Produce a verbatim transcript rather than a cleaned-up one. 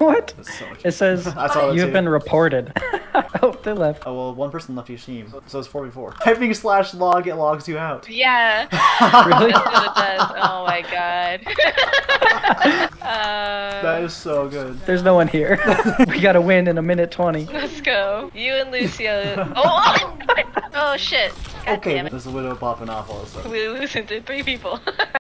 What? So It says you've been reported. Oh, they left. Oh well, one person left each team, so it's four v four. Typing slash log, it logs you out. Yeah. Really? That's what it does. Oh my god. uh, That is so good. There's no one here. We gotta win in a minute twenty. Let's go. You and Lucio. Oh! Oh shit. God Okay, damn it. there's a widow popping off also. We lose into three people.